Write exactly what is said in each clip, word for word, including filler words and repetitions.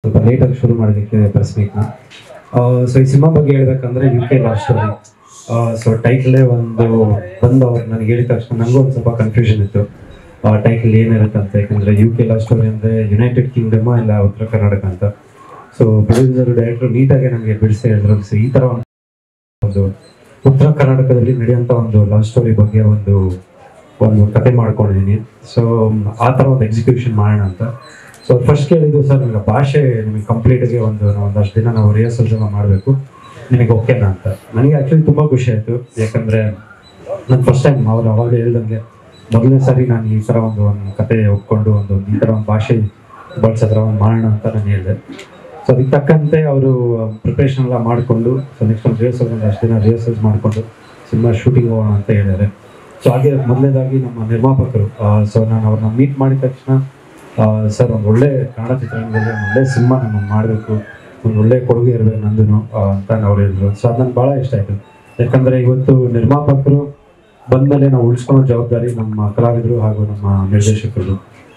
ಸ್ವಲ್ಪ ಲೇಟಾಗಿ ಶುರು ಮಾಡೋದಕ್ಕೆ ಪ್ರೆಸ್ ಮೀಟ್ನ. ಸೊ ಈ ಸಿನಿಮಾ ಬಗ್ಗೆ ಹೇಳ್ಬೇಕಂದ್ರೆ U K love story. So ಟೈಟಲೇ ಒಂದು ಬಂದು ಅವ್ರು ನನಗೆ ಹೇಳಿದ ತಕ್ಷಣ ನನಗೂ ಒಂದು ಸ್ವಲ್ಪ ಕನ್ಫ್ಯೂಷನ್ ಇತ್ತು, ಟೈಟಲ್ ಏನಿರುತ್ತೆ ಅಂತ. ಯಾಕಂದರೆ ಯು ಕೆ ಲವ್ ಸ್ಟೋರಿ ಅಂದರೆ ಯುನೈಟೆಡ್ ಕಿಂಗ್ಡಮ್ ಇಲ್ಲ ಉತ್ತರ ಕರ್ನಾಟಕ ಅಂತ. ಸೊ ಪ್ರೊಡ್ಯೂಸರ್ ಡೈರೆಕ್ಟರ್ ನೀಟಾಗಿ ನನಗೆ ಬಿಡಿಸಿ ಹೇಳಿದ್ರು, ಸೊ ಈ ಥರ ಒಂದು ಉತ್ತರ ಕರ್ನಾಟಕದಲ್ಲಿ ನಡೆಯುವಂಥ ಒಂದು ಲವ್ ಸ್ಟೋರಿ ಬಗ್ಗೆ ಒಂದು ಒಂದು ಕತೆ ಮಾಡ್ಕೊಂಡಿದ್ದೀನಿ. ಸೊ ಆ ಥರ ಒಂದು ಎಕ್ಸಿಕ್ಯೂಷನ್ ಮಾಡೋಣ ಅಂತ. ಸೊ ಫಸ್ಟ್ ಕೇಳಿದ್ದು, ಸರ್ ನಿಮಗೆ ಭಾಷೆ ನಿಮಗೆ ಕಂಪ್ಲೀಟಾಗಿ ಒಂದು ಒಂದಷ್ಟು ದಿನ ನಾವು ರಿಹರ್ಸಲ್ಸ್ ಎಲ್ಲ ಮಾಡಬೇಕು, ನಿಮಗೆ ಓಕೆನಾ ಅಂತ. ನನಗೆ ಆ್ಯಕ್ಚುಲಿ ತುಂಬ ಖುಷಿ ಆಯಿತು. ಯಾಕಂದರೆ ನಾನು ಫಸ್ಟ್ ಟೈಮ್ ಅವ್ರು ಅವಾಗ ಹೇಳ್ದಂಗೆ ಮೊದಲನೇ ಸಾರಿ ನಾನು ಈ ಥರ ಒಂದು ಒಂದು ಕತೆ ಒಪ್ಕೊಂಡು ಒಂದು ಈ ಥರ ಒಂದು ಭಾಷೆ ಬಳಸೋ ಥರ ಒಂದು ಮಾಡೋಣ ಅಂತ ನಾನು ಹೇಳಿದೆ. ಸೊ ಅದಕ್ಕೆ ತಕ್ಕಂತೆ ಅವರು ಪ್ರಿಪ್ರೇಷನ್ ಎಲ್ಲ ಮಾಡಿಕೊಂಡು, ಸೊ ನೆಕ್ಸ್ಟ್ ಒಂದು ರಿಹರ್ಸಲ್ ಒಂದು ಅಷ್ಟು ದಿನ ರಿಹರ್ಸಲ್ಸ್ ಮಾಡಿಕೊಂಡು ಸಿನಿಮಾ ಶೂಟಿಂಗ್ ಹೋಗೋಣ ಅಂತ ಹೇಳಿದ್ದಾರೆ. ಸೊ ಹಾಗೆ ಮೊದಲನೇದಾಗಿ ನಮ್ಮ ನಿರ್ಮಾಪಕರು, ಸೊ ನಾನು ಅವ್ರನ್ನ ಮೀಟ್ ಮಾಡಿದ ತಕ್ಷಣ ಸರ್ ಒಂದು ಒಳ್ಳೆ ಕನ್ನಡ ಚಿತ್ರರಂಗದಲ್ಲಿ ಒಂದು ಒಳ್ಳೆ ಸಿನಿಮಾ ನಾನು ಮಾಡಬೇಕು, ಒಂದು ಒಳ್ಳೆ ಕೊಡುಗೆ ಇರಬೇಕು ನಂದು ಅಂತ ಅವ್ರು ಹೇಳಿದ್ರು. ಸೊ ಅದು ನನಗೆ ಭಾಳ ಇಷ್ಟ ಆಯಿತು. ಯಾಕಂದರೆ ಇವತ್ತು ನಿರ್ಮಾಪಕರು ಬಂದಮೇಲೆ ನಾವು ಉಳಿಸ್ಕೊಳ್ಳೋ ಜವಾಬ್ದಾರಿ ನಮ್ಮ ಕಲಾವಿದರು ಹಾಗೂ ನಮ್ಮ ನಿರ್ದೇಶಕರು.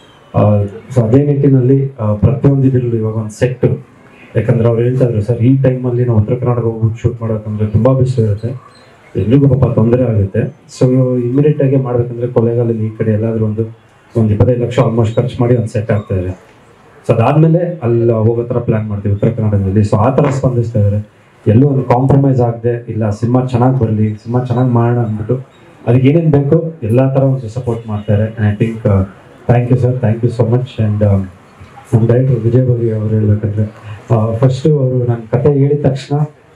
ಸೊ ಅದೇ ನಿಟ್ಟಿನಲ್ಲಿ ಪ್ರತಿಯೊಂದು ಇದರಲ್ಲೂ ಇವಾಗ ಒಂದು ಸೆಟ್ಟು, ಯಾಕಂದರೆ ಅವ್ರು ಹೇಳ್ತಾ ಇದ್ರು, ಸರ್ ಈ ಟೈಮಲ್ಲಿ ನಾವು ಉತ್ತರ ಕರ್ನಾಟಕ ಹೋಗ್ಬಿಟ್ಟು ಶೂಟ್ ಮಾಡೋಕ್ಕಂದ್ರೆ ತುಂಬ ಬಿಸಿಲು ಇರುತ್ತೆ, ಎಲ್ರಿಗೂ ಪಾಪ ತೊಂದರೆ ಆಗುತ್ತೆ. ಸೊ ಇಮಿಡಿಯೇಟಾಗಿ ಮಾಡಬೇಕಂದ್ರೆ ಕೊಳ್ಳೇಗಾಲದಲ್ಲಿ ಈ ಕಡೆ ಎಲ್ಲಾದರೂ ಒಂದು ಒಂದು ಇಪ್ಪತ್ತೈದು ಲಕ್ಷ ಆಲ್ಮೋಸ್ಟ್ ಖರ್ಚು ಮಾಡಿ ಒಂದು ಸೆಟ್ ಆಗ್ತಾ ಇದೆ. ಸೊ ಅದಾದಮೇಲೆ ಅಲ್ಲಿ ಹೋಗೋ ಥರ ಪ್ಲ್ಯಾನ್ ಮಾಡ್ತೀವಿ ಉತ್ತರ ಕರ್ನಾಟಕದಲ್ಲಿ. ಸೊ ಆ ಥರ ಸ್ಪಂದಿಸ್ತಾ ಇದ್ದಾರೆ. ಎಲ್ಲೂ ಒಂದು ಕಾಂಪ್ರಮೈಸ್ ಆಗದೆ, ಇಲ್ಲ ಸಿನಿಮಾ ಚೆನ್ನಾಗಿ ಬರಲಿ, ಸಿನಿಮಾ ಚೆನ್ನಾಗಿ ಮಾಡೋಣ ಅಂದ್ಬಿಟ್ಟು ಅದಕ್ಕೆ ಏನೇನು ಬೇಕು ಎಲ್ಲ ಥರ ಒಂದು ಸಪೋರ್ಟ್ ಮಾಡ್ತಾರೆ. And I think thank you sir, thank you so much. And ನಮ್ಮ ಡೈರೆಕ್ಟರ್ ವಿಜಯ್ ಬಗ್ಗೆ ಅವ್ರು ಹೇಳ್ಬೇಕಂದ್ರೆ, ಫಸ್ಟು ಅವರು ನನ್ನ ಕತೆ ಹೇಳಿದ ತಕ್ಷಣ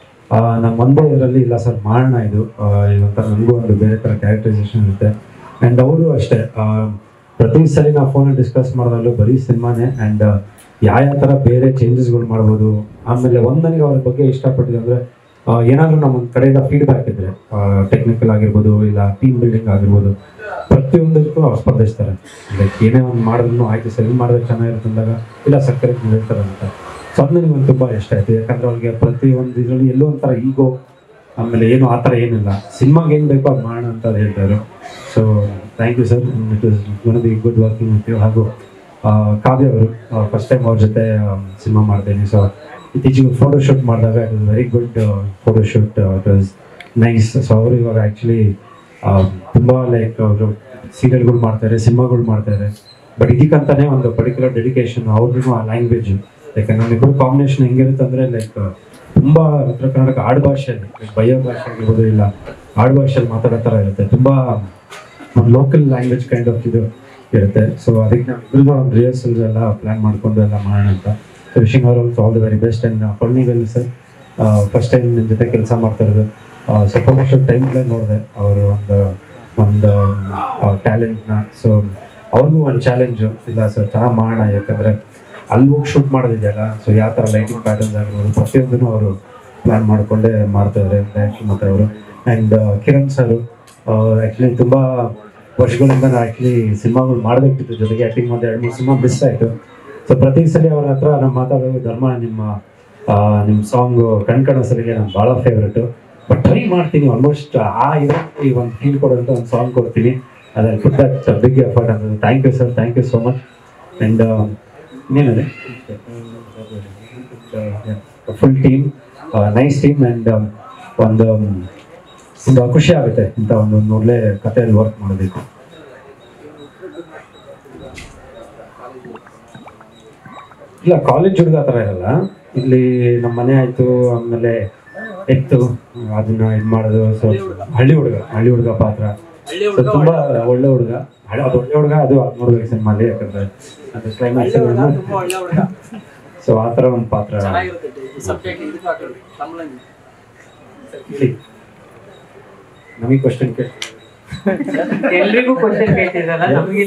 ನಂಗೆ ಒಂದೇ ಇದರಲ್ಲಿ ಇಲ್ಲ ಸರ್ ಮಾಡೋಣ ಇದು ಇದೊಂಥರ ನನಗೂ ಒಂದು ಬೇರೆ ಥರ ಕ್ಯಾರೆಕ್ಟರೈಸೇಷನ್ ಇರುತ್ತೆ. ಆ್ಯಂಡ್ ಅವರು ಅಷ್ಟೇ ಪ್ರತಿ ಸಲ ನಾವು ಫೋನಲ್ಲಿ ಡಿಸ್ಕಸ್ ಮಾಡೋದಲ್ಲೂ ಬರೀ ಸಿನಿಮಾನೇ. ಆ್ಯಂಡ್ ಯಾವ ಥರ ಬೇರೆ ಚೇಂಜಸ್ಗಳು ಮಾಡ್ಬೋದು. ಆಮೇಲೆ ಒಂದು ನನಗೆ ಅವ್ರ ಬಗ್ಗೆ ಇಷ್ಟಪಟ್ಟಿದ್ದು ಅಂದರೆ, ಏನಾದರೂ ನಮ್ಮ ಒಂದು ಕಡೆಯಿಂದ ಫೀಡ್ಬ್ಯಾಕ್ ಇದ್ದರೆ, ಟೆಕ್ನಿಕಲ್ ಆಗಿರ್ಬೋದು ಇಲ್ಲ ಟೀಮ್ ಬಿಲ್ಡಿಂಗ್ ಆಗಿರ್ಬೋದು, ಪ್ರತಿಯೊಂದಕ್ಕೂ ಅವ್ರು ಸ್ಪಂದಿಸ್ತಾರೆ. ಲೈಕ್ ಏನೇ ಒಂದು ಮಾಡಿದ್ರು ಆಯಿತು ಸರ್, ಇದು ಮಾಡಿದ್ರೆ ಚೆನ್ನಾಗಿರುತ್ತೆ ಅಂದಾಗ ಇಲ್ಲ ಸಕ್ಕರೆ ಹೇಳ್ತಾರೆ ಅಂತ. ಸೊ ಅದು ನನಗೆ ಒಂದು ತುಂಬ ಇಷ್ಟ ಆಯಿತು. ಯಾಕಂದರೆ ಅವ್ರಿಗೆ ಪ್ರತಿಯೊಂದು ಇದರಲ್ಲಿ ಎಲ್ಲೋ ಒಂಥರ ಈಗೋ, ಆಮೇಲೆ ಏನು ಆ ಥರ ಏನಿಲ್ಲ, ಸಿನಿಮಾಗೆ ಏನು ಬೇಕೋ ಅದು ಮಾಡೋಣ ಅಂತ ಹೇಳ್ತಾರೆ. So thank you sir, it is one be good working with you. ಹಾಗೂ ಕಾವ್ಯ ಅವರು ಫಸ್ಟ್ ಟೈಮ್ ಅವ್ರ ಜೊತೆ ಸಿನಿಮಾ ಮಾಡ್ತೀನಿ. ಸೊ ಇತ್ತೀಚೆಗೆ ಫೋಟೋಶೂಟ್ ಮಾಡಿದಾಗ it was very good photoshoot, it was nice. So ಅವರು ಇವಾಗ ಆ್ಯಕ್ಚುಲಿ ತುಂಬ ಲೈಕ್ ಅವರು ಸೀರಿಯಲ್ಗಳು ಮಾಡ್ತಾರೆ, ಸಿನಿಮಾಗಳು ಮಾಡ್ತಾರೆ. ಬಟ್ ಇದಕ್ಕಂತಾನೆ ಒಂದು ಪರ್ಟಿಕ್ಯುಲರ್ ಡೆಡಿಕೇಶನ್ ಅವ್ರಿಗೂ ಆ ಲ್ಯಾಂಗ್ವೇಜು. ಯಾಕಂದ್ರೆ ನಮ್ಮಿಬ್ಬರು ಕಾಂಬಿನೇಷನ್ ಹೆಂಗಿರುತ್ತೆ ಅಂದರೆ, ಲೈಕ್ ತುಂಬ ಉತ್ತರ ಕರ್ನಾಟಕ ಆಡು ಭಾಷೆಯಲ್ಲಿ, ಲೈಕ್ ಬಯ್ಯೋ ಭಾಷೆ ಆಗಿರ್ಬೋದು ಇಲ್ಲ ಆಡು ಭಾಷೆಯಲ್ಲಿ ಮಾತಾಡೋ ಥರ ಇರುತ್ತೆ. ತುಂಬ ಒಂದು ಲೋಕಲ್ ಲ್ಯಾಂಗ್ವೇಜ್ ಕೈಂಡ್ ಆಫ್ ಇದು ಇರುತ್ತೆ. ಸೊ ಅದಕ್ಕೆ ನಾವು ಇಬ್ಬರು ಒಂದು ರಿಹರ್ಸಲ್ಸ್ ಎಲ್ಲ ಪ್ಲ್ಯಾನ್ ಮಾಡಿಕೊಂಡು ಎಲ್ಲ ಮಾಡೋಣ ಅಂತ. So wishing our also all the very best. And ಪೊಳ್ನಿಗಲ್ ಸರ್ ಫಸ್ಟ್ ಟೈಮ್ ನಿಮ್ಮ ಜೊತೆ ಕೆಲಸ ಮಾಡ್ತಾ ಇರೋದು. ಸೊ ಪ್ರಮೋಷನ್ ಟೈಮ್ಲೇ ನೋಡಿದೆ ಅವರು ಒಂದು ಒಂದು ಟ್ಯಾಲೆಂಟ್ನ. ಸೊ ಅವ್ರಿಗೂ ಒಂದು ಚಾಲೆಂಜು, ಇಲ್ಲ ಸರ್ ಚೆನ್ನಾಗಿ ಮಾಡೋಣ, ಯಾಕಂದರೆ ಅಲ್ಲಿ ಹೋಗಿ ಶೂಟ್ ಮಾಡೋದಿದೆಯಲ್ಲ. ಸೊ ಯಾವ ಥರ ಲೈಟಿಂಗ್ ಪ್ಯಾಟರ್ನ್ಸ್ ಆಗಿರ್ಬೋದು ಪ್ರತಿಯೊಂದನ್ನು ಅವರು ಪ್ಲ್ಯಾನ್ ಮಾಡಿಕೊಂಡೇ ಮಾಡ್ತಾಯಿದ್ದಾರೆ ಡೈರೆಕ್ಟರ್ ಮತ್ತು ಅವರು. ಆ್ಯಂಡ್ ಕಿರಣ್ ಸರು ಆ್ಯಕ್ಚುಲಿ ತುಂಬ ವರ್ಷಗಳಿಂದ ನಾನು ಆ್ಯಕ್ಚುಲಿ ಸಿನಿಮಾಗಳು ಮಾಡಬೇಕಿತ್ತು, ಜೊತೆಗೆ ಆ್ಯಕ್ಟಿಂಗ್ ಒಂದು ಎರಡು ಮೂರು ಸಿನಿಮಾ ಮಿಸ್ ಆಯಿತು. ಸೊ ಪ್ರತಿ ಸಲ ಅವ್ರ ಹತ್ರ ನಾವು ಮಾತಾಡೋದು, ಧರ್ಮ ನಿಮ್ಮ ನಿಮ್ಮ ಸಾಂಗು ಕಣ್ಕಣ ಸರಿಗೆ ನಾನು ಭಾಳ ಫೇವ್ರೇಟು, ಬಟ್ ಟ್ರೈ ಮಾಡ್ತೀನಿ ಆಲ್ಮೋಸ್ಟ್ ಆ ಇರೋ ಈ ಒಂದು ಫೀಲ್ ಕೊಡೋಂಥ ಒಂದು ಸಾಂಗ್ ಕೊಡ್ತೀನಿ, ಅದ್ರಲ್ಲಿ ಪುಟ್ ದಟ್ ಬಿಗ್ ಎಫರ್ಟ್ ಅಂತ. Thank you sir, thank you so much. And ಇನ್ನೇನಿದೆ full team, nice team. And ಒಂದು ಒಂದು ಖುಷಿ ಆಗುತ್ತೆ ಇಂಥ ಒಂದು ಒಂದು ಒಳ್ಳೆ ಕಥೆಯಲ್ಲಿ ವರ್ಕ್ ಮಾಡೋದಕ್ಕೆ. ಇಲ್ಲ ಕಾಲೇಜ್ ಹುಡುಗ ಆ ಥರ ಇರಲ್ಲ ಇಲ್ಲಿ. ನಮ್ಮ ಮನೆ ಆಯಿತು, ಆಮೇಲೆ ಎತ್ತು ಅದನ್ನ ಇದು ಮಾಡೋದು. ಸೊ ಹಳ್ಳಿ ಹುಡುಗ ಹಳ್ಳಿ ಹುಡುಗ ಪಾತ್ರ, ಸೊ ತುಂಬ ಒಳ್ಳೆ ಹುಡುಗ, ಹಳೆ ಅದು ಒಳ್ಳೆ ಹುಡುಗ, ಅದು ನೋಡ್ಬೇಕು ಸಿನಿಮಾಲಿ. ಯಾಕಂದರೆ ಅದು ಕ್ಲೈಮ್ಯಾಕ್ಸ್. ಸೊ ಆ ಥರ ಒಂದು ಪಾತ್ರ. ನಮಗೆ ಕ್ವಶನ್ ಕೇಳಿ ಎಲ್ರಿಗೂ ಕ್ವಶನ್ ಕೇಳ್ತಿದ್ರಲ್ಲ, ನಮಗೆ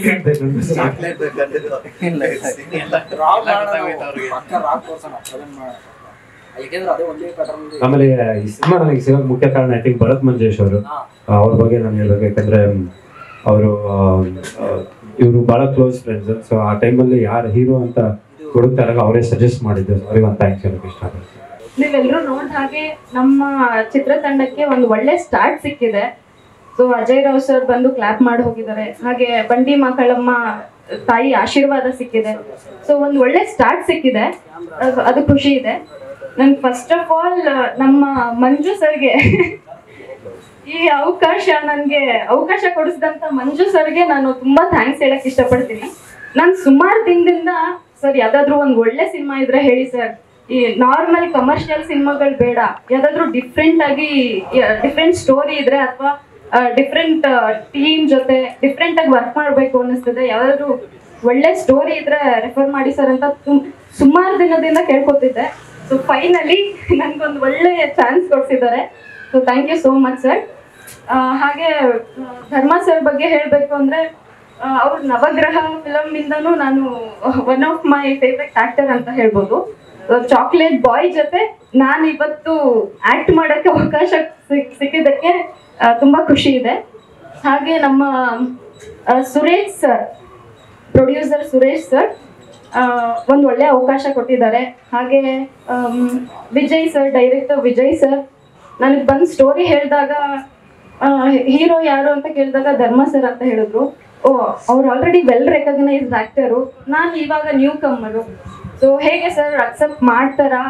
ಆಮೇಲೆ ಈ ಸಿನಿಮಾ ನನಗೆ ಸಿಗೋಕೆ ಮುಖ್ಯ ಕಾರಣ ಐ ಥಿಂಕ್ ಭರತ್ ಮಂಜೇಶ್ ಅವರು. ಅವ್ರ ಬಗ್ಗೆ ನಾನು ಹೇಳ್ಬೇಕು, ಯಾಕಂದ್ರೆ ಅವರು ಇವರು ಬಹಳ ಕ್ಲೋಸ್ ಫ್ರೆಂಡ್ಸ್. ಸೊ ಆ ಟೈಮಲ್ಲಿ ಯಾರು ಹೀರೋ ಅಂತ ಹುಡುಕ್ತಾರಾಗ ಅವರೇ ಸಜೆಸ್ಟ್ ಮಾಡಿದ್ದು. ಅವ್ರಿಗೆ ಒಂದು ಥ್ಯಾಂಕ್ಸ್ ಹೇಳೋಕೆ ಇಷ್ಟಪಡ್ತೀನಿ. ನೀವೆಲ್ಲರೂ ನೋಡಿದ ಹಾಗೆ ನಮ್ಮ ಚಿತ್ರತಂಡಕ್ಕೆ ಒಂದು ಒಳ್ಳೆ ಸ್ಟಾರ್ಟ್ ಸಿಕ್ಕಿದೆ. ಸೊ ಅಜಯ್ ರಾವ್ ಸರ್ ಬಂದು ಕ್ಲಾಪ್ ಮಾಡಿ ಹೋಗಿದ್ದಾರೆ. ಹಾಗೆ ಬಂಡಿ ಮಕ್ಕಳಮ್ಮ ತಾಯಿ ಆಶೀರ್ವಾದ ಸಿಕ್ಕಿದೆ. ಸೊ ಒಂದು ಒಳ್ಳೆ ಸ್ಟಾರ್ಟ್ ಸಿಕ್ಕಿದೆ, ಅದು- ಅದು ಖುಷಿ ಇದೆ. ನನ್ಗೆ ಫಸ್ಟ್ ಆಫ್ ಆಲ್ ನಮ್ಮ ಮಂಜು ಸರ್ಗೆ ಈ ಅವಕಾಶ ನನಗೆ ಅವಕಾಶ ಕೊಡಿಸಿದಂತ ಮಂಜು ಸರ್ಗೆ ನಾನು ತುಂಬಾ ಥ್ಯಾಂಕ್ಸ್ ಹೇಳಕ್ ಇಷ್ಟಪಡ್ತೀನಿ. ನಾನು ಸುಮಾರು ದಿನದಿಂದ ಸರ್ ಯಾವ್ದಾದ್ರು ಒಂದು ಒಳ್ಳೆ ಸಿನಿಮಾ ಇದ್ರೆ ಹೇಳಿ ಸರ್, ಈ ನಾರ್ಮಲ್ ಕಮರ್ಷಿಯಲ್ ಸಿನಿಮಾಗಳು ಬೇಡ, ಯಾವ್ದಾದ್ರು ಡಿಫ್ರೆಂಟ್ ಆಗಿ ಡಿಫ್ರೆಂಟ್ ಸ್ಟೋರಿ ಇದ್ರೆ ಅಥವಾ ಡಿಫ್ರೆಂಟ್ ಟೀಮ್ ಜೊತೆ ಡಿಫ್ರೆಂಟ್ ಆಗಿ ವರ್ಕ್ ಮಾಡಬೇಕು ಅನ್ನಿಸ್ತದೆ, ಯಾವ್ದಾದ್ರು ಒಳ್ಳೆ ಸ್ಟೋರಿ ಇದ್ರೆ ರೆಫರ್ ಮಾಡಿ ಸರ್ ಅಂತ ಸುಮಾರು ದಿನದಿಂದ ಕೇಳ್ಕೊತಿದ್ದೆ. ಸೊ ಫೈನಲಿ ನನ್ಗೊಂದು ಒಳ್ಳೆ ಚಾನ್ಸ್ ಕೊಡ್ಸಿದ್ದಾರೆ. So thank you so much sir. ಹಾಗೆ ಧರ್ಮ ಸರ್ ಬಗ್ಗೆ ಹೇಳಬೇಕು ಅಂದರೆ ಅವ್ರ ನವಗ್ರಹ ಫಿಲಮ್ ಇಂದನೂ ನಾನು one of my favourite actor ಅಂತ ಹೇಳ್ಬೋದು. ಚಾಕ್ಲೇಟ್ ಬಾಯ್ ಜೊತೆ ನಾನು ಇವತ್ತು ಆಕ್ಟ್ ಮಾಡೋಕ್ಕೆ ಅವಕಾಶ ಸಿಕ್ ಸಿಕ್ಕಿದ್ದಕ್ಕೆ ತುಂಬ ಖುಷಿ ಇದೆ. ಹಾಗೆ ನಮ್ಮ Suresh sir, producer Suresh sir ಒಂದು ಒಳ್ಳೆ ಅವಕಾಶ ಕೊಟ್ಟಿದ್ದಾರೆ. ಹಾಗೆ Vijay sir, director Vijay sir ನನಗೆ ಬಂದು ಸ್ಟೋರಿ ಹೇಳಿದಾಗ ಹೀರೋ ಯಾರು ಅಂತ ಕೇಳಿದಾಗ ಧರ್ಮ ಸರ್ ಅಂತ ಹೇಳಿದ್ರು. ಓ, ಅವ್ರು ಆಲ್ರೆಡಿ ವೆಲ್ ರೆಕಗ್ನೈಸ್ಡ್ ಆಕ್ಟರು, ನಾನು ಇವಾಗ ನ್ಯೂ ಕಮ್ಮರು. ಸೊ ಹೇಗೆ ಸರ್ ಅಕ್ಸೆಪ್ಟ್ ಮಾಡ್ತಾರಾ,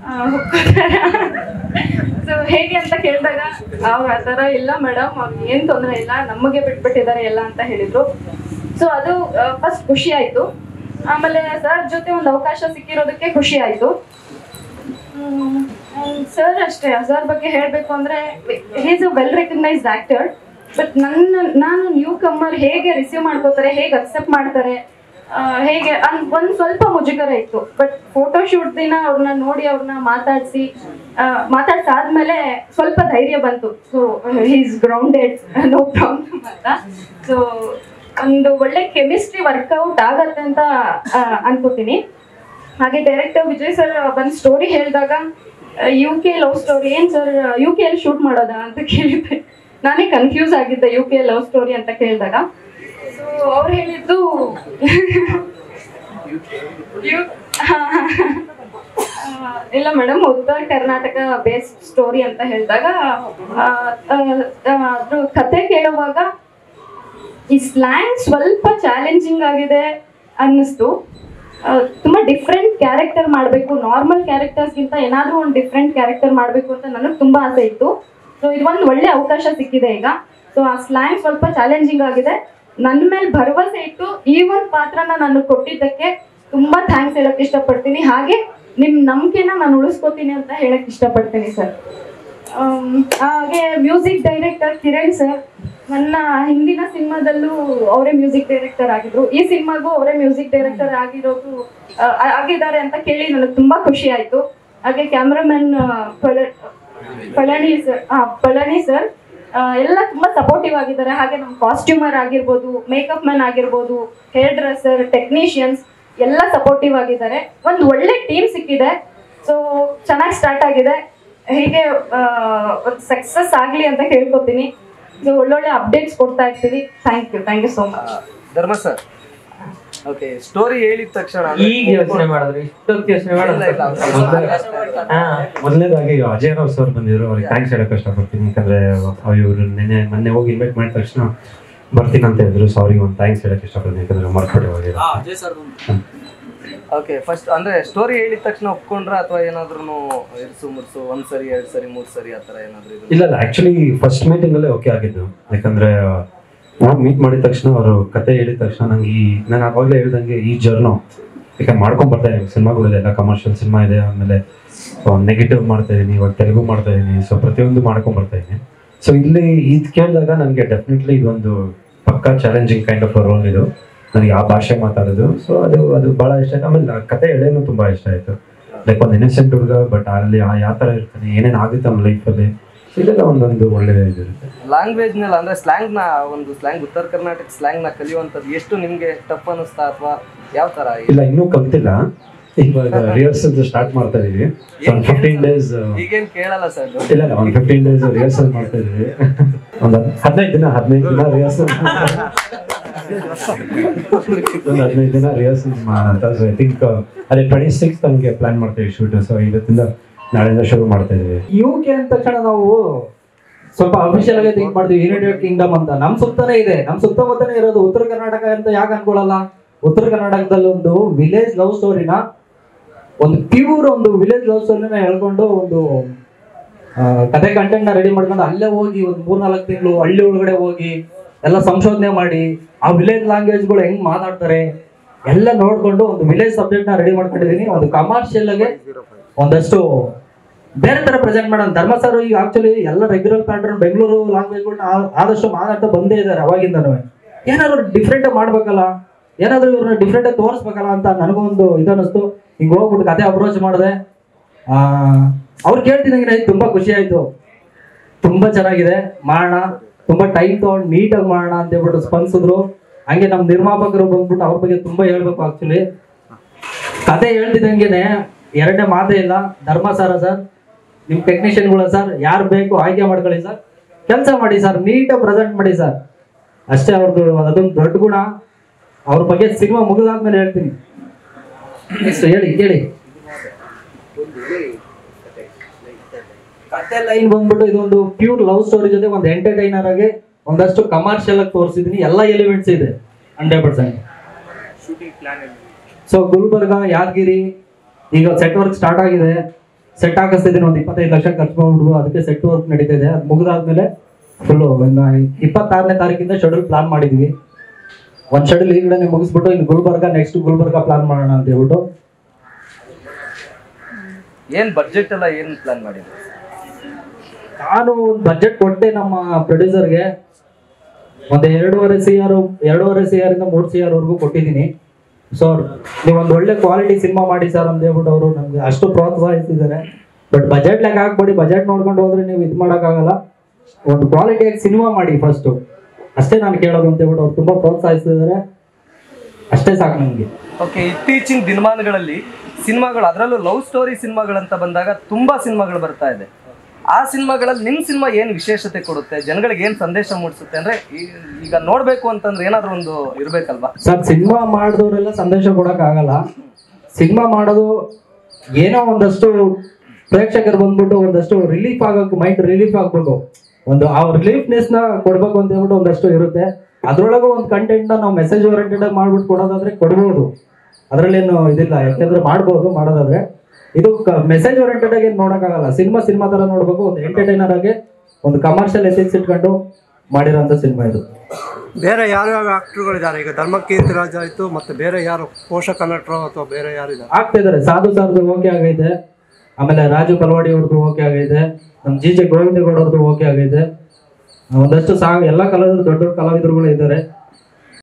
ಸೊ ಹೇಗೆ ಅಂತ ಕೇಳಿದಾಗ ಅವ್ರು ಆ ಥರ ಇಲ್ಲ ಮೇಡಮ್, ಅವ್ರಿಗೆ ಏನು ತೊಂದರೆ ಇಲ್ಲ, ನಮಗೆ ಬಿಟ್ಬಿಟ್ಟಿದ್ದಾರೆ ಎಲ್ಲ ಅಂತ ಹೇಳಿದ್ರು. ಸೊ ಅದು ಫಸ್ಟ್ ಖುಷಿ ಆಯಿತು. ಆಮೇಲೆ ಸರ್ ಜೊತೆ ಒಂದು ಅವಕಾಶ ಸಿಕ್ಕಿರೋದಕ್ಕೆ ಖುಷಿ ಆಯಿತು. ಸರ್ ಅಷ್ಟೇ, ಸರ್ ಬಗ್ಗೆ ಹೇಳಬೇಕು ಅಂದರೆ he is a well recognised actor. But ನನ್ನ ನಾನು ನ್ಯೂ ಕಮ್ಮರ್ ಹೇಗೆ ರಿಸೀವ್ ಮಾಡ್ಕೋತಾರೆ, ಹೇಗೆ ಅಕ್ಸೆಪ್ಟ್ ಮಾಡ್ತಾರೆ, ಹೇಗೆ ಅನ್ ಒಂದು ಸ್ವಲ್ಪ ಮುಜುಗರ ಇತ್ತು. ಬಟ್ ಫೋಟೋಶೂಟ್ ದಿನ ಅವ್ರನ್ನ ನೋಡಿ ಅವ್ರನ್ನ ಮಾತಾಡಿಸಿ ಮಾತಾಡ್ಸಾದ್ಮೇಲೆ ಸ್ವಲ್ಪ ಧೈರ್ಯ ಬಂತು. So he is grounded, no problem ಅಂತ. ಸೊ ಒಂದು ಒಳ್ಳೆ ಕೆಮಿಸ್ಟ್ರಿ ವರ್ಕೌಟ್ ಆಗತ್ತೆ ಅಂತ ಅನ್ಕೋತೀನಿ. ಹಾಗೆ ಡೈರೆಕ್ಟರ್ ವಿಜಯ್ ಸರ್ ಬಂದು ಸ್ಟೋರಿ ಹೇಳಿದಾಗ ಯು ಕೆ ಲವ್ ಸ್ಟೋರಿ, ಏನು ಸರ್ ಯು ಕೆ ಅಲ್ಲಿ ಶೂಟ್ ಮಾಡೋದಾ ಅಂತ ಕೇಳಿದ್ದೆ. ನಾನೇ ಕನ್ಫ್ಯೂಸ್ ಆಗಿದ್ದೆ ಯು ಕೆ ಲವ್ ಸ್ಟೋರಿ ಅಂತ ಕೇಳಿದಾಗ. ಸೊ ಅವ್ರು ಹೇಳಿದ್ದು ಇಲ್ಲ ಮೇಡಮ್, ಉತ್ತರ ಕರ್ನಾಟಕ ಬೇಸ್ಡ್ ಸ್ಟೋರಿ ಅಂತ ಹೇಳಿದಾಗ ಅದ್ರ ಕತೆ ಕೇಳುವಾಗ ಈ ಸ್ಲ್ಯಾಂಗ್ ಸ್ವಲ್ಪ ಚಾಲೆಂಜಿಂಗ್ ಆಗಿದೆ ಅನ್ನಿಸ್ತು. ತುಂಬ ಡಿಫ್ರೆಂಟ್ ಕ್ಯಾರೆಕ್ಟರ್ ಮಾಡಬೇಕು, ನಾರ್ಮಲ್ ಕ್ಯಾರೆಕ್ಟರ್ಸ್ಗಿಂತ ಏನಾದರೂ ಒಂದು ಡಿಫ್ರೆಂಟ್ ಕ್ಯಾರೆಕ್ಟರ್ ಮಾಡಬೇಕು ಅಂತ ನನಗೆ ತುಂಬ ಆಸೆ ಇತ್ತು. ಸೊ ಇದೊಂದು ಒಳ್ಳೆ ಅವಕಾಶ ಸಿಕ್ಕಿದೆ ಈಗ. ಸೊ ಆ ಸ್ಲ್ಯಾಂಗ್ ಸ್ವಲ್ಪ ಚಾಲೆಂಜಿಂಗ್ ಆಗಿದೆ. ನನ್ನ ಮೇಲೆ ಭರವಸೆ ಇಟ್ಟು ಈ ಒಂದು ಪಾತ್ರನ ನಾನು ಕೊಟ್ಟಿದ್ದಕ್ಕೆ ತುಂಬ ಥ್ಯಾಂಕ್ಸ್ ಹೇಳಕ್ಕೆ ಇಷ್ಟಪಡ್ತೀನಿ. ಹಾಗೆ ನಿಮ್ಮ ನಂಬಿಕೆನ ನಾನು ಉಳಿಸ್ಕೋತೀನಿ ಅಂತ ಹೇಳಕ್ಕೆ ಇಷ್ಟಪಡ್ತೀನಿ ಸರ್. ಹಾಗೆ ಮ್ಯೂಸಿಕ್ ಡೈರೆಕ್ಟರ್ ಕಿರಣ್ ಸರ್, ನನ್ನ ಹಿಂದಿನ ಸಿನಿಮಾದಲ್ಲೂ ಅವರೇ ಮ್ಯೂಸಿಕ್ ಡೈರೆಕ್ಟರ್ ಆಗಿದ್ರು, ಈ ಸಿನಿಮಾಗೂ ಅವರೇ ಮ್ಯೂಸಿಕ್ ಡೈರೆಕ್ಟರ್ ಆಗಿರೋದು ಆಗಿದ್ದಾರೆ ಅಂತ ಕೇಳಿ ನನಗೆ ತುಂಬ ಖುಷಿ ಆಯಿತು. ಹಾಗೆ ಕ್ಯಾಮ್ರಾಮನ್ ಪಳ ಪಳನಿ ಸರ್ ಪಳನಿ ಸರ್ ಎಲ್ಲ ತುಂಬ ಸಪೋರ್ಟಿವ್ ಆಗಿದ್ದಾರೆ. ಹಾಗೆ ನಮ್ಮ ಕಾಸ್ಟ್ಯೂಮರ್ ಆಗಿರ್ಬೋದು, ಮೇಕಪ್ ಮ್ಯಾನ್ ಆಗಿರ್ಬೋದು, ಹೇರ್ ಡ್ರೆಸ್ಸರ್, ಟೆಕ್ನಿಷಿಯನ್ಸ್ ಎಲ್ಲ ಸಪೋರ್ಟಿವ್ ಆಗಿದ್ದಾರೆ. ಒಂದು ಒಳ್ಳೆ ಟೀಮ್ ಸಿಕ್ಕಿದೆ. ಸೊ ಚೆನ್ನಾಗಿ ಸ್ಟಾರ್ಟ್ ಆಗಿದೆ. ಹೀಗೆ ಒಂದು ಸಕ್ಸಸ್ ಆಗಲಿ ಅಂತ ಕೇಳ್ಕೊತೀನಿ. ಸೊ ಒಳ್ಳೊಳ್ಳೆ ಅಪ್ಡೇಟ್ಸ್ ಕೊಡ್ತಾ ಇರ್ತೀವಿ. Thank you thank you so much. Dharma sir, okay, story ಹೇಳಿದ ತಕ್ಷಣ ಈಗ ಯೋಚನೆ ಮಾಡಿದ್ರಿ, ಇಷ್ಟೊತ್ತು ಯೋಚನೆ ಮೊದಲನೇದಾಗಿ ಅಜಯ್ ರಾವ್ ಸರ್ ಬಂದಿದ್ರು, ಅವ್ರಿಗೆ ಥ್ಯಾಂಕ್ಸ್ ಹೇಳಕ್ ಇಷ್ಟಪಡ್ತೀನಿ. ಯಾಕಂದ್ರೆ ಇವರು ನೆನ್ನೆ ಮೊನ್ನೆ ಹೋಗಿ ಇನ್ವೈಟ್ ಮಾಡಿದ ತಕ್ಷಣ ಬರ್ತೀನಿ ಅಂತ ಹೇಳಿದ್ರು. ಸೊ ಅವ್ರಿಗೆ ಒಂದು ಥ್ಯಾಂಕ್ಸ್ ಹೇಳಕ್ ಇಷ್ಟಪಡ್ತೀನಿ, ಯಾಕಂದ್ರೆ ಮರ್ತ್ಬಿಟ್ಟೆ ಹೋಗಿರೋ. ಓಕೆ, ಫಸ್ಟ್ ಅಂದ್ರೆ ಸ್ಟೋರಿ ಹೇಳಿದ ತಕ್ಷಣ ಒಪ್ಕೊಂಡ್ರ ಅಥವಾ ಏನಾದ್ರು ಇರ್ಸು ಮುರ್ಸು ಒಂದ್ ಸರಿ ಎರಡ್ ಸರಿ ಮೂರ್ ಸರಿ ಆತರ ಏನಾದ್ರು? ಇಲ್ಲ ಇಲ್ಲ, ಆಕ್ಚುಲಿ ಫಸ್ಟ್ ಮೀಟಿಂಗ್ ಅಲ್ಲೇ ಓಕೆ ಆಗಿದ್ದು. ಯಾಕಂದ್ರೆ ನಾವು ಮೀಟ್ ಮಾಡಿದ ತಕ್ಷಣ ಅವರು ಕತೆ ಹೇಳಿದ ತಕ್ಷಣ ನಂಗೆ ಈ ನಾನು ಅವಾಗಲೇ ಹೇಳ್ದಂಗೆ ಈ ಜರ್ನೋ ಯಾಕಂದ್ರೆ ಮಾಡ್ಕೊಂಡ್ ಬರ್ತಾ ಇದೀನಿ. ಸಿನಿಮಾಗಳಿದೆ, ಎಲ್ಲ ಕಮರ್ಷಿಯಲ್ ಸಿನಿಮಾ ಇದೆ, ಆಮೇಲೆ ನೆಗೆಟಿವ್ ಮಾಡ್ತಾ ಇದೀನಿ, ಇವಾಗ ತೆಲುಗು ಮಾಡ್ತಾ ಇದೀನಿ. ಸೊ ಪ್ರತಿಯೊಂದು ಮಾಡ್ಕೊಂಡ್ ಬರ್ತಾ ಇದೀನಿ. ಸೊ ಇಲ್ಲಿ ಇದು ಕೇಳಿದಾಗ ನನಗೆ ಡೆಫಿನೆಟ್ಲಿ ಇದೊಂದು ಪಕ್ಕಾ ಚಾಲೆಂಜಿಂಗ್ ಕೈಂಡ್ ಆಫ್ ರೋಲ್ ಇದು. ನನಗೆ ಆ ಭಾಷೆ ಮಾತಾಡೋದು, ಸೊ ಅದು ಅದು ಬಹಳ ಇಷ್ಟ ಆಯ್ತು. ಆಮೇಲೆ ಕತೆ ಎಳೆನೂ ತುಂಬಾ ಇಷ್ಟ ಆಯ್ತು. ಲೈಕ್ ಒಂದು ಇನ್ನಸೆಂಟ್ ಹುಡುಗ, ಬಟ್ ಅಲ್ಲಿ ಯಾವ ತರ ಇರ್ತಾನೆ, ಏನೇನು ಆಗುತ್ತೆ ನಮ್ಮ ಲೈಫಲ್ಲಿ, ಇದೆಲ್ಲ ಒಂದೊಂದು ಒಳ್ಳೆ ಇದಿರುತ್ತೆ. ಲ್ಯಾಂಗ್ವೇಜ್ ನಲ್ಲಿ ಅಂದ್ರೆ ಸ್ಲ್ಯಾಂಗ್ ನ ಒಂದು ಸ್ಲ್ಯಾಂಗ್ ಉತ್ತರ ಕರ್ನಾಟಕ ಸ್ಲ್ಯಾಂಗ್ ನ ಕಲಿಯುವಂಥದ್ದು ಎಷ್ಟು ನಿಮ್ಗೆ ಟಫ್ ಅನಿಸ್ತಾ ಅಥವಾ ಯಾವ ತರ? ಇಲ್ಲ, ಇನ್ನೂ ಕಲ್ತಿಲ್ಲ. ಇವಾಗ ರಿಹರ್ಸಲ್ ಸ್ಟಾರ್ಟ್ ಮಾಡ್ತಾ ಇದೀವಿ. ಒಂದು ಫಿಫ್ಟೀನ್ ಡೇಸ್ ಈಗೇನ್ ಕೇಳಲ್ಲ ಸರ್? ಇಲ್ಲ ಇಲ್ಲ, ಒಂದು ಫಿಫ್ಟೀನ್ ಡೇಸ್ ರಿಹರ್ಸಲ್ ಮಾಡ್ತಾ ಇದೀವಿ. ಒಂದು ಹದಿನೈದು ದಿನ ಹದಿನೈದು ದಿನ ರಿಹರ್ಸಲ್ ಒಂದು ಹದಿನೈದು ದಿನ ರಿಹರ್ಸಲ್ ಅಂತ. ಸೊ ಐ ಥಿಂಕ್ ಅದೇ ಟ್ವೆಂಟಿ ಸಿಕ್ಸ್ ನಮಗೆ ಪ್ಲಾನ್ ಮಾಡ್ತೀವಿ ಶೂಟ್. ಸೊ ಇವತ್ತಿಂದ ನಾಳೆಯಿಂದ ಶುರು ಮಾಡ್ತಾ ಇದೀವಿ. ಯು ಕೆ ಅಂದ ತಕ್ಷಣ ನಾವು ಸ್ವಲ್ಪ ಅಫಿಷಿಯಲ್ ಆಗಿ ಥಿಂಕ್ ಮಾಡ್ತೀವಿ ಯುನೈಟೆಡ್ ಕಿಂಗ್ಡಮ್ ಅಂತ. ನಮ್ ಸುತ್ತನೇ ಇದೆ, ನಮ್ ಸುತ್ತಮುತ್ತನೇ ಇರೋದು. ಉತ್ತರ ಕರ್ನಾಟಕ ಅಂತ ಯಾಕೆ ಅನ್ಕೊಳ್ಳಲ್ಲ? ಉತ್ತರ ಕರ್ನಾಟಕದಲ್ಲಿ ಒಂದು ವಿಲೇಜ್ ಲವ್ ಸ್ಟೋರಿನ ಒಂದು ಪ್ಯೂರ್ ಒಂದು ವಿಲೇಜ್ ಲವ್ ಸ್ಟೋರಿನ ಹೇಳ್ಕೊಂಡು ಒಂದು ಆ, ಕತೆ ಕಂಟೆಂಟ್ ನ ರೆಡಿ ಮಾಡ್ಕೊಂಡು ಅಲ್ಲೇ ಹೋಗಿ ಒಂದು ಮೂರ್ನಾಲ್ಕು ತಿಂಗಳು ಹಳ್ಳಿ ಒಳಗಡೆ ಹೋಗಿ ಎಲ್ಲ ಸಂಶೋಧನೆ ಮಾಡಿ ಆ ವಿಲೇಜ್ ಲ್ಯಾಂಗ್ವೇಜ್ಗಳು ಹೆಂಗ್ ಮಾತಾಡ್ತಾರೆ ಎಲ್ಲ ನೋಡ್ಕೊಂಡು ಒಂದು ವಿಲೇಜ್ ಸಬ್ಜೆಕ್ಟ್ ನ ರೆಡಿ ಮಾಡ್ಕೊಂಡಿದೀನಿ. ಒಂದು ಕಮರ್ಷಿಯಲ್ ಆಗಿ ಒಂದಷ್ಟು ಬೇರೆ ತರ ಪ್ರೆಸೆಂಟ್ ಮಾಡೋಣ. ಧರ್ಮ ಸರ್ ಈಗ ಆಕ್ಚುಲಿ ಎಲ್ಲ ರೆಗ್ಯುಲರ್ ಪ್ಯಾಟರ್ನ್ ಬೆಂಗಳೂರು ಲ್ಯಾಂಗ್ವೇಜ್ಗಳನ್ನ ಆದಷ್ಟು ಮಾತಾಡ್ತಾ ಬಂದೇ ಇದ್ದಾರೆ ಅವಾಗಿಂದನೂ. ಏನಾದ್ರು ಡಿಫ್ರೆಂಟ್ ಮಾಡ್ಬೇಕಲ್ಲ, ಏನಾದ್ರು ಇವ್ರನ್ನ ಡಿಫ್ರೆಂಟ್ ಆಗಿ ತೋರಿಸ್ಬೇಕಲ್ಲ ಅಂತ ನನಗೊಂದು ಇದನ್ನಿಸ್ತು. ಹಿಂಗೆ ಹೋಗ್ಬಿಟ್ಟು ಕತೆ ಅಪ್ರೋಚ್ ಮಾಡಿದೆ. ಆ ಅವ್ರು ಕೇಳ್ತಿದಂಗೆ ತುಂಬಾ ಖುಷಿ ಆಯ್ತು. ತುಂಬಾ ಚೆನ್ನಾಗಿದೆ, ಮಾಡೋಣ, ತುಂಬಾ ಟೈಮ್ ತಗೊಂಡು ನೀಟಾಗಿ ಮಾಡೋಣ ಅಂತ ಹೇಳ್ಬಿಟ್ಟು ಸ್ಪಂದಿಸಿದ್ರು. ಹಂಗೆ ನಮ್ಮ ನಿರ್ಮಾಪಕರು ಬಂದ್ಬಿಟ್ಟು ಅವ್ರ ಬಗ್ಗೆ ತುಂಬಾ ಹೇಳ್ಬೇಕು. ಆಕ್ಚುಲಿ ಕತೆ ಹೇಳ್ತಿದಂಗೆನೆ ಎರಡನೇ ಮಾತೇ ಇಲ್ಲ. ಧರ್ಮ ಸರ ಸರ್, ನಿಮ್ ಟೆಕ್ನಿಷಿಯನ್ಗಳ ಸರ್, ಯಾರು ಬೇಕು ಆಯ್ಕೆ ಮಾಡ್ಕೊಳ್ಳಿ ಸರ್, ಕೆಲಸ ಮಾಡಿ ಸರ್, ನೀಟಾಗಿ ಪ್ರೆಸೆಂಟ್ ಮಾಡಿ ಸರ್, ಅಷ್ಟೇ ಅವ್ರದ್ದು. ಅದೊಂದು ದೊಡ್ಡ ಗುಣ. ಅವ್ರ ಬಗ್ಗೆ ಸಿನಿಮಾ ಮುಗಿದಾದ್ಮೇಲೆ ಹೇಳ್ತೀನಿ. ನೆಕ್ಸ್ಟ್ ಹೇಳಿ ಕೇಳಿ. ಕತೆ ಲೈನ್ ಬಂದ್ಬಿಟ್ಟು ಇದೊಂದು ಪ್ಯೂರ್ ಲವ್ ಸ್ಟೋರಿ ಜೊತೆ ಒಂದು ಎಂಟರ್ಟೈನರ್ ಆಗಿ ಒಂದಷ್ಟು ಕಮರ್ಷಿಯಲ್ ಆಗಿ ತೋರಿಸಿದೀನಿ. ಎಲ್ಲ ಎಲಿಮೆಂಟ್ಸ್ ಇದೆ hundred percent. So Gulbarga, Yadagiri, ಈಗ ಸೆಟ್ ವರ್ಕ್ ಸ್ಟಾರ್ಟ್ ಆಗಿದೆ. ಸೆಟ್ ಹಾಕಿಸ್ತಿದ್ದೀನಿ, ಒಂದು ಇಪ್ಪತ್ತೈದು ಲಕ್ಷ ಖರ್ಚು ಮಾಡ್ಬಿಟ್ಟು ಅದಕ್ಕೆ ಸೆಟ್ ವರ್ಕ್ ನಡೀತಾ ಇದೆ. ಅದು ಮುಗಿದಾದ್ಮೇಲೆ ಫುಲ್ಲು ಇಪ್ಪತ್ತಾರನೇ ತಾರೀಕಿಂದ ಶೆಡ್ಯೂಲ್ ಪ್ಲಾನ್ ಮಾಡಿದ್ವಿ. ಒಂದು ಶೆಡ್ಯೂಲ್ ಈ ಕಡೆ ಮುಗಿಸ್ಬಿಟ್ಟು ಇನ್ನು ಗುಲ್ಬರ್ಗ, ನೆಕ್ಸ್ಟ್ ಗುಲ್ಬರ್ಗ ಪ್ಲಾನ್ ಮಾಡೋಣ ಅಂತ ಹೇಳ್ಬಿಟ್ಟು. ಏನ್ ಬಡ್ಜೆಟ್ ಎಲ್ಲ ಏನ್ ಪ್ಲಾನ್ ಮಾಡಿದ್ರಿ? ನಾನು ಒಂದು ಬಜೆಟ್ ಕೊಟ್ಟೆ ನಮ್ಮ ಪ್ರೊಡ್ಯೂಸರ್ಗೆ. ಒಂದು ಎರಡೂವರೆ ಸಿ ಆರ್ ಎರಡೂವರೆ ಸಿ ಆರ್ ಇಂದ ಮೂರು ಸಿ ಆರ್ ವರೆಗೂ ಕೊಟ್ಟಿದ್ದೀನಿ. ಸೊ ನೀವು ಒಂದು ಒಳ್ಳೆ ಕ್ವಾಲಿಟಿ ಸಿನಿಮಾ ಮಾಡಿ ಸರ್ ಅಂತ ಹೇಳ್ಬಿಟ್ಟು ಅವರು ನಮ್ಗೆ ಅಷ್ಟು ಪ್ರೋತ್ಸಾಹಿಸಿದ್ದಾರೆ. ಬಟ್ ಬಜೆಟ್ ಲೆಕ್ಕ ಹಾಕ್ಬೇಡಿ, ಬಜೆಟ್ ನೋಡ್ಕೊಂಡು ಹೋದ್ರೆ ನೀವು ಇದು ಮಾಡೋಕ್ಕಾಗಲ್ಲ. ಒಂದು ಕ್ವಾಲಿಟಿಯಾಗಿ ಸಿನಿಮಾ ಮಾಡಿ ಫಸ್ಟು, ಅಷ್ಟೇ ನಾನು ಕೇಳೋದು ಅಂತ ಹೇಳ್ಬಿಟ್ಟು ಅವ್ರು ತುಂಬಾ ಪ್ರೋತ್ಸಾಹಿಸಿದ್ದಾರೆ. ಅಷ್ಟೇ ಸಾಕು ನನಗೆ. ಓಕೆ, ಇತ್ತೀಚಿನ ದಿನಮಾನಗಳಲ್ಲಿ ಸಿನಿಮಾಗಳು, ಅದರಲ್ಲೂ ಲವ್ ಸ್ಟೋರಿ ಸಿನಿಮಾಗಳಂತ ಬಂದಾಗ ತುಂಬಾ ಸಿನಿಮಾಗಳು ಬರ್ತಾ ಇದೆ. ಆ ಸಿನಿಮಾಗಳಲ್ಲಿ ನಿಮ್ಮ ಸಿನಿಮಾ ಏನು ವಿಶೇಷತೆ ಕೊಡುತ್ತೆ, ಜನಗಳಿಗೆ ಏನು ಸಂದೇಶ ಮೂಡಿಸುತ್ತೆ ಅಂದ್ರೆ ಈಗ ನೋಡ್ಬೇಕು ಅಂತಂದ್ರೆ ಏನಾದ್ರು ಒಂದು ಇರ್ಬೇಕಲ್ವಾ ಸರ್? ಸಿನಿಮಾ ಮಾಡಿದವರೆಲ್ಲ ಸಂದೇಶ ಕೊಡಕ್ ಆಗಲ್ಲ. ಸಿನಿಮಾ ಮಾಡೋದು ಏನೋ ಒಂದಷ್ಟು ಪ್ರೇಕ್ಷಕರು ಬಂದ್ಬಿಟ್ಟು ಒಂದಷ್ಟು ರಿಲೀಫ್ ಆಗೋಕೆ, ಮೈಂಡ್ ರಿಲೀಫ್ ಆಗ್ಬೇಕು, ಒಂದು ಆ ರಿಲೀಫ್ನೆಸ್ ನ ಕೊಡ್ಬೇಕು ಅಂತ ಹೇಳ್ಬಿಟ್ಟು ಒಂದಷ್ಟು ಇರುತ್ತೆ. ಅದ್ರೊಳಗೂ ಒಂದು ಕಂಟೆಂಟ್ ನ ನಾವು ಮೆಸೇಜ್ ಓರಿಯೆಂಟೆಡ್ ಆಗಿ ಮಾಡ್ಬಿಟ್ಟು ಕೊಡೋದಾದ್ರೆ ಕೊಡ್ಬೋದು, ಅದ್ರಲ್ಲೇನು ಇದಿಲ್ಲ. ಯಾಕೆಂದ್ರೆ ಮಾಡ್ಬೋದು ಮಾಡೋದಾದ್ರೆ. ಇದು ಮೆಸೇಜ್ ಓರಿಯೆಂಟೆಡ್ ಆಗಿ ನೋಡಕ್ಕಾಗಲ್ಲ. ಸಿನಿಮಾ ಸಿನಿಮಾ ತರ ನೋಡ್ಬೇಕು, ಒಂದು ಎಂಟರ್ಟೈನರ್ ಆಗಿ ಒಂದು ಕಮರ್ಷಿಯಲ್ ಎಥಿಕ್ಸ್ ಇಟ್ಕೊಂಡು ಮಾಡಿರೋಂಥ ಸಿನಿಮಾ ಇದು. ಬೇರೆ ಯಾರ್ಯಾವ ಆಕ್ಟರ್ಗಳಿದ್ದಾರೆ ಈಗ? ಧರ್ಮಕೀರ್ತಿ ರಾಜ್ ಆಯ್ತು, ಮತ್ತೆ ಬೇರೆ ಯಾರು ಪೋಷಕ ನಟರು ಅಥವಾ ಬೇರೆ ಯಾರಿದ್ದಾರೆ? ಆಗ್ತಿದ್ದಾರೆ. ಸಾಧು ಸರ್ದು ಓಕೆ ಆಗೈತೆ, ಆಮೇಲೆ ರಾಜು ಕಲ್ವಾಡಿ ಅವ್ರದ್ದು ಓಕೆ ಆಗೈತೆ, ನಮ್ಮ ಜಿ ಜೆ ಗೋವಿಂದೇಗೌಡ ಅವ್ರದ್ದು ಓಕೆ ಆಗೈತೆ. ಒಂದಷ್ಟು ಸಾ ಎಲ್ಲ ಕಲಾವಿದರು, ದೊಡ್ಡ ದೊಡ್ಡ ಕಲಾವಿದರುಗಳು ಇದ್ದಾರೆ.